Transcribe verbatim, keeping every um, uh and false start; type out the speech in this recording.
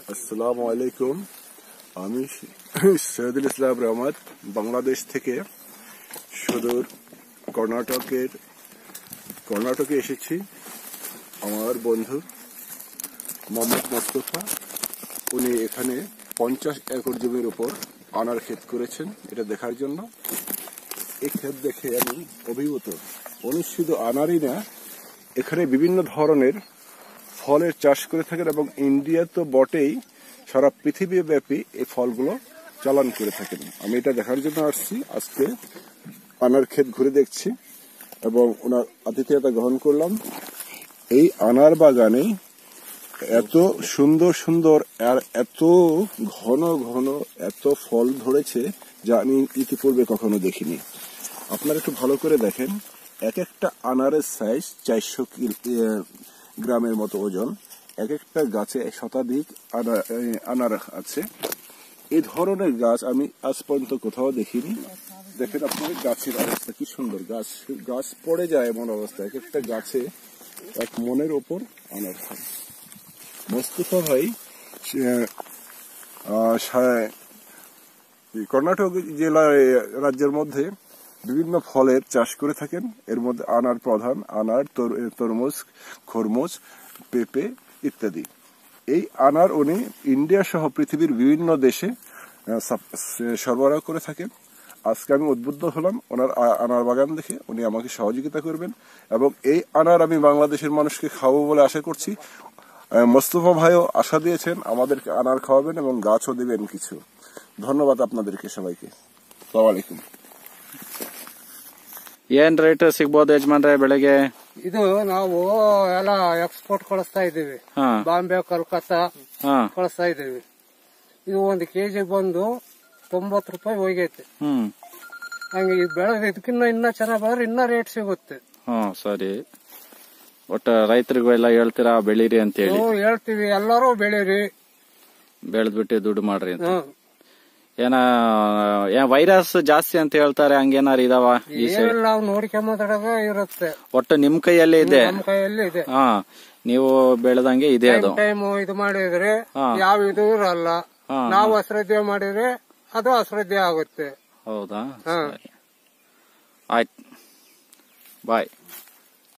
আসসালামু আলাইকুম। আমি সৈয়দুল ইসলাম রহমত বাংলাদেশ থেকে সুদূর কর্ণাটকের কর্ণাটকে এসেছি। আমার বন্ধু মোহাম্মদ মোস্তফা, উনি এখানে পঞ্চাশ একর জমির উপর আনার ক্ষেত করেছেন এটা দেখার জন্য। এই ক্ষেত দেখে আমি অভিভূত। উনি শুধু আনারই না, এখানে বিভিন্ন ধরনের ফলের চাষ করে থাকেন এবং ইন্ডিয়া তো বটেই, সারা পৃথিবী ব্যাপী এই ফলগুলো চালান করে থাকেন। আমি এটা দেখার জন্য আসছি, আজকে আনার ক্ষেত ঘুরে দেখছি এবং ওনার আতিথেয়তা গ্রহণ করলাম। এই আনার বাগানে এত সুন্দর সুন্দর আর এত ঘন ঘন এত ফল ধরেছে যা আমি ইতিপূর্বে কখনো দেখিনি। আপনারা একটু ভালো করে দেখেন, এক একটা আনারের সাইজ চারশো গ্রামের মতো ওজন। এক একটা গাছে শতাধিক আনার আছে। এই ধরনের গাছ আমি আজ পর্যন্ত কোথাও দেখিনি। দেখেন আপনার গাছের অবস্থা কি সুন্দর, গাছ গাছ পড়ে যায় এমন অবস্থা। এক একটা গাছে এক মনের ওপর আনার হয়। মোস্তফা ভাই কর্ণাটক জেলা রাজ্যের মধ্যে বিভিন্ন ফলের চাষ করে থাকেন। এর মধ্যে আনার প্রধান, আনার, তরমুজ, খরমুজ, পেঁপে ইত্যাদি। এই আনার উনি ইন্ডিয়া সহ পৃথিবীর বিভিন্ন দেশে সরবরাহ করে থাকেন। আজকে আমি উদ্বুদ্ধ হলাম ওনার আনার বাগান দেখে। উনি আমাকে সহযোগিতা করবেন এবং এই আনার আমি বাংলাদেশের মানুষকে খাওয়াবো বলে আশা করছি। মোস্তফা ভাইও আশা দিয়েছেন আমাদেরকে আনার খাওয়াবেন এবং গাছও দেবেন কিছু। ধন্যবাদ আপনাদেরকে সবাইকে। আসসালামু আলাইকুম। ಏನ್ ರೇಟ್ ಸಿಗ್ಬೋದು ಯಜಮಾನ್ರೆ ಬೆಳೆಗೆ? ಇದು ನಾವು ಎಲ್ಲ ಎಕ್ಸ್ಪೋರ್ಟ್ ಕಳಿಸ್ತಾ ಇದ್ದೀವಿ, ಬಾಂಬೆ, ಕಲ್ಕತ್ತಾ ಕಳಿಸ್ತಾ ಇದ್ದೀವಿ. ಇದು ಒಂದು ಕೆಜಿ ಬಂದು ತೊಂಬತ್ತು ರೂಪಾಯಿ ಹೋಗೈತೆ. ಹಂಗೆ ಬೆಳೆದ ಇದಕ್ಕಿನ್ನ ಇನ್ನ ಚೆನ್ನಾಗ್ ಬೆಳೆದ್ರೆ ಇನ್ನ ರೇಟ್ ಸಿಗುತ್ತೆ. ಹ್ಮ್ ಸರಿ. ಒಟ್ಟ ರೈತರಿಗೂ ಎಲ್ಲ ಹೇಳ್ತೀರಾ ಬೆಳೀರಿ ಅಂತ ಹೇಳಿ? ಹೇಳ್ತೀವಿ, ಎಲ್ಲರೂ ಬೆಳೀರಿ, ಬೆಳೆದ್ಬಿಟ್ಟು ದುಡ್ಡು ಮಾಡ್ರಿ ಅಂತ. ಏನ ವೈರಸ್ ಜಾಸ್ತಿ ಅಂತ ಹೇಳ್ತಾರೆ, ಹಂಗೇನಾರು ಇದಾವ? ನಾವು ನೋಡ್ಕೊಂಬ ಇರುತ್ತೆ. ಒಟ್ಟು ನಿಮ್ ಕೈಯಲ್ಲೇ ಇದೆ? ನಮ್ ಕೈಯಲ್ಲಿ ಇದೆ. ಹಾ, ನೀವು ಬೆಳೆದಂಗೆ ಇದೆ. ಅದು ಟೈಮ್ ಇದು ಮಾಡಿದ್ರೆ ಯಾವ ಇದು ಇರಲ್ಲ. ನಾವು ಅಶ್ರದ್ಧೆ ಮಾಡಿದ್ರೆ ಅದು ಅಶ್ರದ್ಧೆ ಆಗುತ್ತೆ. ಹೌದಾ? ಆಯ್ತು, ಬಾಯ್.